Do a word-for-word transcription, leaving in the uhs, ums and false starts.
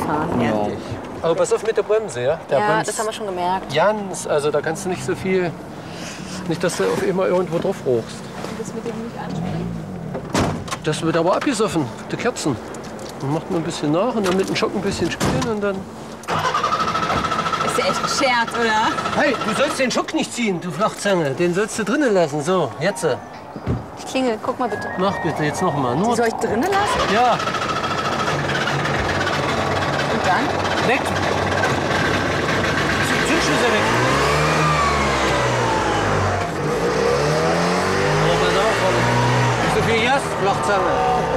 fahren. Ja. Ja. Aber pass auf mit der Bremse, ja? Der Ja, bremst das haben wir schon gemerkt. ganz, also da kannst du nicht so viel, nicht, dass du auf immer irgendwo drauf ruchst. Das mit dem nicht anspringen? Das wird aber abgesoffen, die Kerzen. Dann macht man ein bisschen nach und dann mit dem Schock ein bisschen spielen und dann... Ist ja echt ein Scherz, oder? Hey, du sollst den Schock nicht ziehen, du Flachzange. Den sollst du drinnen lassen. So, jetzt. Ich klingel, guck mal bitte. Mach bitte, jetzt noch mal. Die Nur soll ich drinnen lassen? ja, Und dann? weg. Zündschlüssel weg. Aber pass auf, Freunde. Nicht so viel Jas, Flachzange.